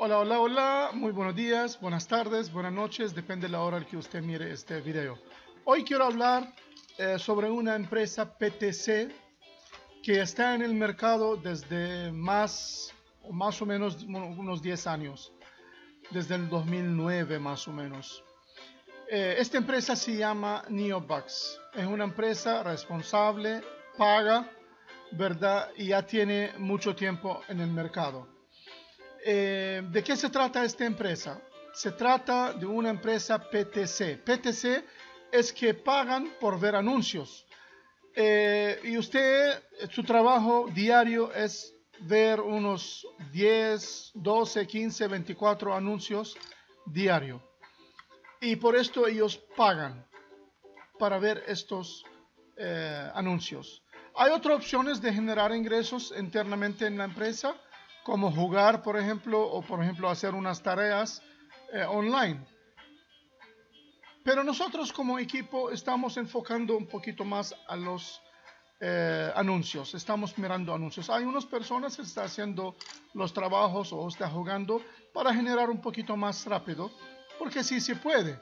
Hola, hola, hola, muy buenos días, buenas tardes, buenas noches, depende de la hora en que usted mire este video. Hoy quiero hablar sobre una empresa PTC que está en el mercado desde más o menos unos 10 años, desde el 2009 más o menos. Esta empresa se llama Neobucks, es una empresa responsable, paga, ¿verdad? Y ya tiene mucho tiempo en el mercado. ¿De qué se trata esta empresa? Se trata de una empresa PTC. PTC es que pagan por ver anuncios. Y usted, su trabajo diario es ver unos 10, 12, 15, 24 anuncios diario. Y por esto ellos pagan para ver estos anuncios. Hay otras opciones de generar ingresos internamente en la empresa, como jugar, por ejemplo, o por ejemplo hacer unas tareas online. Pero nosotros como equipo estamos enfocando un poquito más a los anuncios, estamos mirando anuncios. Hay unas personas que están haciendo los trabajos o están jugando para generar un poquito más rápido, porque sí se puede.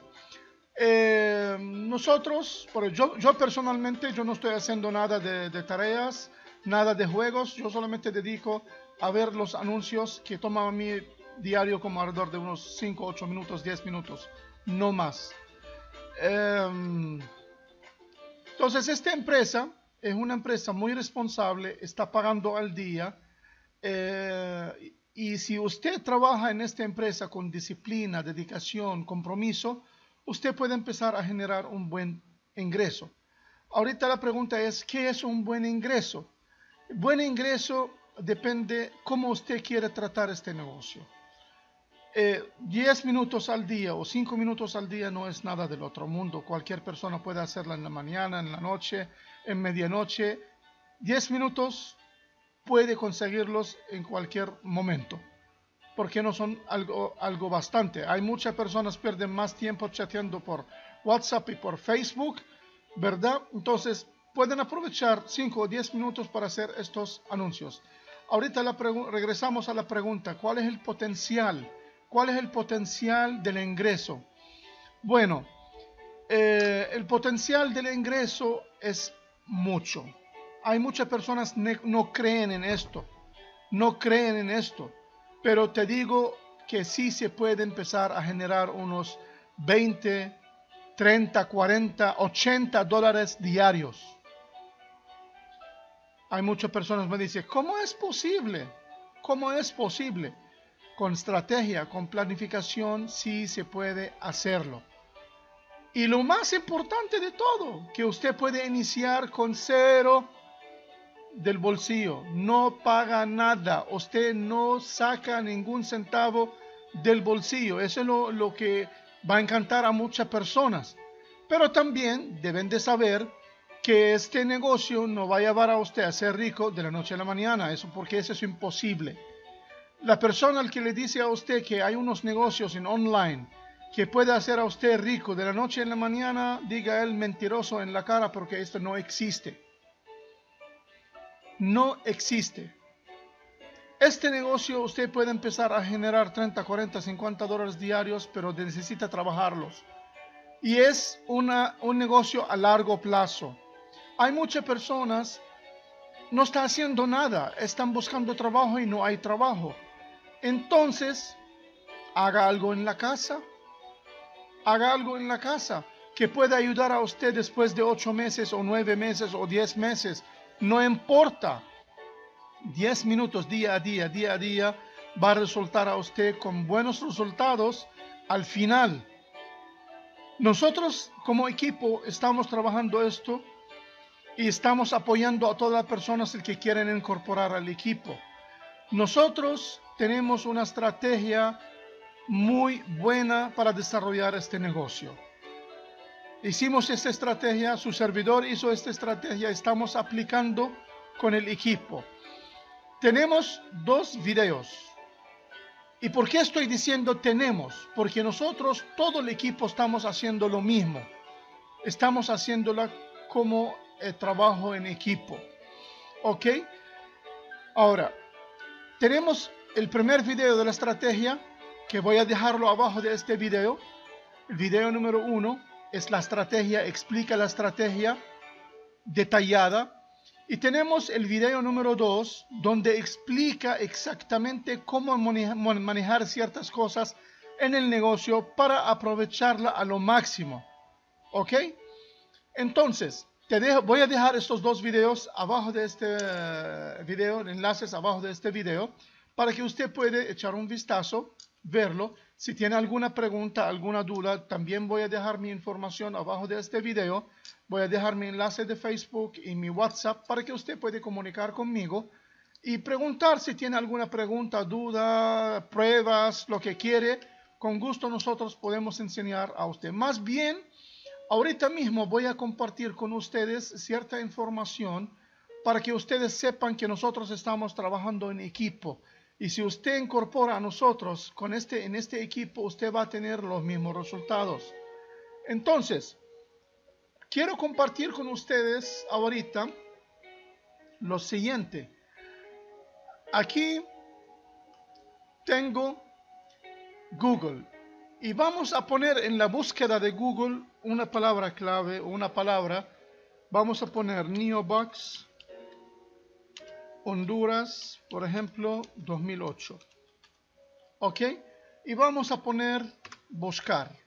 Nosotros, yo personalmente, yo no estoy haciendo nada de tareas, nada de juegos, yo solamente dedico a ver los anuncios que toman a mí diario como alrededor de unos 5, 8 minutos, 10 minutos, no más. Entonces, esta empresa es una empresa muy responsable, está pagando al día. Y si usted trabaja en esta empresa con disciplina, dedicación, compromiso, usted puede empezar a generar un buen ingreso. Ahorita la pregunta es, ¿qué es un buen ingreso? Buen ingreso depende cómo usted quiere tratar este negocio. 10 minutos al día o 5 minutos al día no es nada del otro mundo. Cualquier persona puede hacerla en la mañana, en la noche, en medianoche. 10 minutos puede conseguirlos en cualquier momento, porque no son algo bastante. Hay muchas personas que pierden más tiempo chateando por WhatsApp y por Facebook, ¿verdad? Entonces pueden aprovechar 5 o 10 minutos para hacer estos anuncios. Ahorita regresamos a la pregunta, ¿cuál es el potencial? ¿Cuál es el potencial del ingreso? Bueno, el potencial del ingreso es mucho. Hay muchas personas que no creen en esto, no creen en esto, pero te digo que sí se puede empezar a generar unos 20, 30, 40, 80 dólares diarios. Hay muchas personas que me dicen, ¿cómo es posible? ¿Cómo es posible? Con estrategia, con planificación, sí se puede hacerlo. Y lo más importante de todo, que usted puede iniciar con cero del bolsillo, no paga nada, usted no saca ningún centavo del bolsillo. Eso es lo que va a encantar a muchas personas. Pero también deben de saber que este negocio no va a llevar a usted a ser rico de la noche a la mañana, porque eso es imposible. La persona al que le dice a usted que hay unos negocios en online que puede hacer a usted rico de la noche a la mañana, diga él mentiroso en la cara, porque esto no existe. No existe. Este negocio usted puede empezar a generar 30, 40, 50 dólares diarios, pero necesita trabajarlos. Y es un negocio a largo plazo. Hay muchas personas no están haciendo nada, están buscando trabajo y no hay trabajo. Entonces, haga algo en la casa. Haga algo en la casa que pueda ayudar a usted después de 8 meses o 9 meses o 10 meses. No importa. 10 minutos día a día, va a resultar a usted con buenos resultados al final. Nosotros como equipo estamos trabajando esto y estamos apoyando a todas las personas que quieren incorporar al equipo. Nosotros tenemos una estrategia muy buena para desarrollar este negocio. Hicimos esta estrategia, su servidor hizo esta estrategia, estamos aplicando con el equipo. Tenemos 2 videos. ¿Y por qué estoy diciendo tenemos? Porque nosotros, todo el equipo, estamos haciendo lo mismo. Estamos haciéndola como trabajo en equipo. ¿Ok? Ahora, tenemos el primer video de la estrategia que voy a dejarlo abajo de este video. El video número 1 es la estrategia, explica la estrategia detallada. Y tenemos el video número 2, donde explica exactamente cómo manejar ciertas cosas en el negocio para aprovecharla a lo máximo. ¿Ok? Entonces, voy a dejar estos dos videos abajo de este video, enlaces abajo de este video, para que usted pueda echar un vistazo, verlo. Si tiene alguna pregunta, alguna duda, también voy a dejar mi información abajo de este video. Voy a dejar mi enlace de Facebook y mi WhatsApp para que usted pueda comunicar conmigo y preguntar si tiene alguna pregunta, duda, pruebas, lo que quiere. Con gusto nosotros podemos enseñar a usted. Más bien, ahorita mismo voy a compartir con ustedes cierta información para que ustedes sepan que nosotros estamos trabajando en equipo. Y si usted incorpora a nosotros en este equipo, usted va a tener los mismos resultados. Entonces, quiero compartir con ustedes ahorita lo siguiente. Aquí tengo Google. Y vamos a poner en la búsqueda de Google una palabra clave, una palabra. Vamos a poner Neobox Honduras, por ejemplo, 2008. ¿Ok? Y vamos a poner buscar.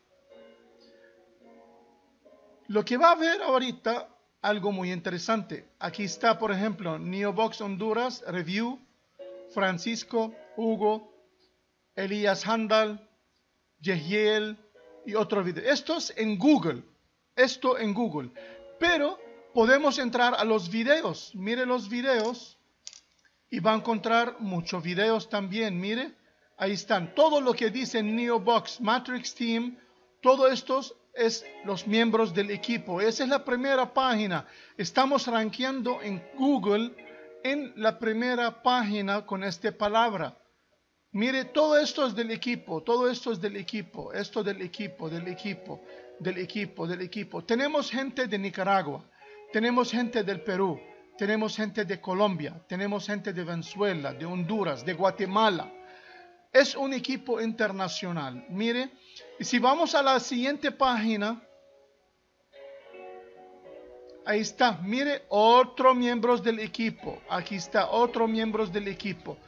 Lo que va a ver ahorita, algo muy interesante. Aquí está, por ejemplo, Neobox Honduras, Review, Francisco, Hugo, Elías Handal, Yehiel y otro video. Esto es en Google. Esto en Google. Pero podemos entrar a los videos. Mire los videos. Y va a encontrar muchos videos también. Mire. Ahí están. Todo lo que dice Neobox, Matrix Team. Todo esto es los miembros del equipo. Esa es la primera página. Estamos rankeando en Google en la primera página con esta palabra. Mire, todo esto es del equipo, todo esto es del equipo, esto del equipo, del equipo, del equipo, del equipo. Tenemos gente de Nicaragua, tenemos gente del Perú, tenemos gente de Colombia, tenemos gente de Venezuela, de Honduras, de Guatemala. Es un equipo internacional. Mire, y si vamos a la siguiente página, ahí está, mire, otros miembros del equipo. Aquí está, otros miembros del equipo.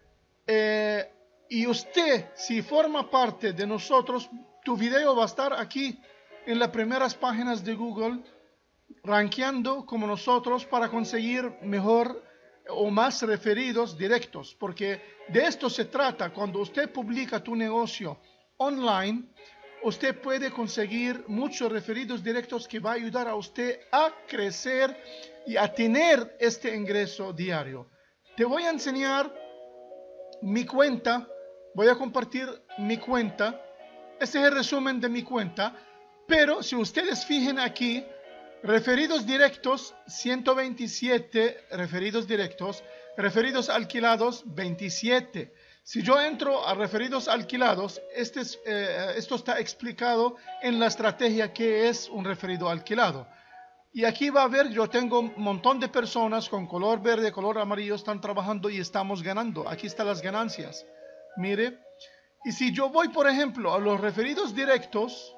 Y usted, si forma parte de nosotros, tu video va a estar aquí en las primeras páginas de Google, rankeando como nosotros para conseguir mejor o más referidos directos. Porque de esto se trata. Cuando usted publica tu negocio online, usted puede conseguir muchos referidos directos que va a ayudar a usted a crecer y a tener este ingreso diario. Te voy a enseñar mi cuenta. Voy a compartir mi cuenta. Este es el resumen de mi cuenta. Pero si ustedes fijen aquí, referidos directos, 127 referidos directos. Referidos alquilados, 27. Si yo entro a referidos alquilados, esto está explicado en la estrategia que es un referido alquilado. Y aquí va a ver, yo tengo un montón de personas con color verde, color amarillo, están trabajando y estamos ganando. Aquí están las ganancias. Mire, y si yo voy, por ejemplo, a los referidos directos,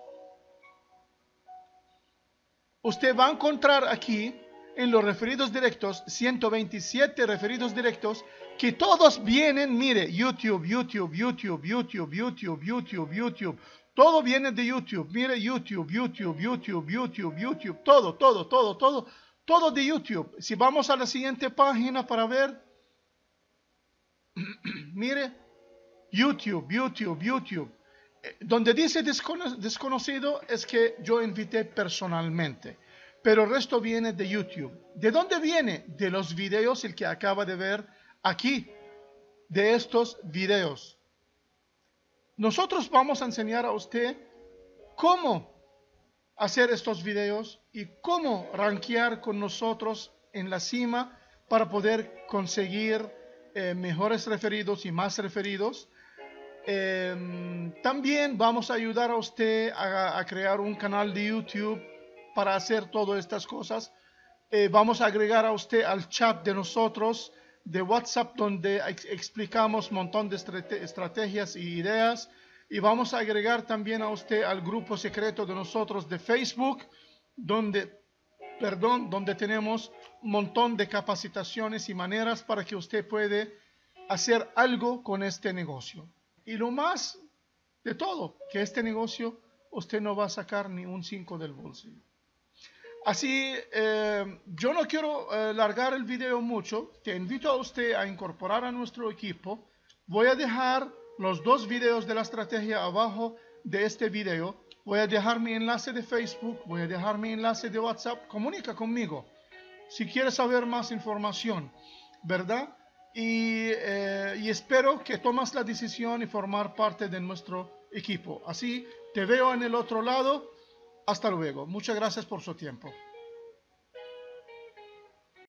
usted va a encontrar aquí, en los referidos directos, 127 referidos directos, que todos vienen, mire, YouTube, YouTube, YouTube, YouTube, YouTube, YouTube, YouTube. Todo viene de YouTube, mire, YouTube, YouTube, YouTube, YouTube, YouTube, todo de YouTube. Si vamos a la siguiente página para ver, mire, YouTube, YouTube, YouTube. Donde dice desconocido es que yo invité personalmente, pero el resto viene de YouTube. ¿De dónde viene? De los videos, el que acaba de ver aquí, de estos videos. Nosotros vamos a enseñar a usted cómo hacer estos videos y cómo rankear con nosotros en la cima para poder conseguir mejores referidos y más referidos. También vamos a ayudar a usted a crear un canal de YouTube para hacer todas estas cosas. Vamos a agregar a usted al chat de nosotros de WhatsApp, donde explicamos un montón de estrategias y ideas. y vamos a agregar también a usted al grupo secreto de nosotros de Facebook, donde tenemos un montón de capacitaciones y maneras para que usted puede hacer algo con este negocio. Y lo más de todo, que este negocio usted no va a sacar ni un 5 del bolsillo. Así, yo no quiero largar el video mucho. Te invito a usted a incorporar a nuestro equipo. Voy a dejar los 2 videos de la estrategia abajo de este video. Voy a dejar mi enlace de Facebook, voy a dejar mi enlace de WhatsApp. Comunica conmigo si quieres saber más información, ¿verdad? Y espero que tomes la decisión y formar parte de nuestro equipo. Así, te veo en el otro lado. Hasta luego. Muchas gracias por su tiempo.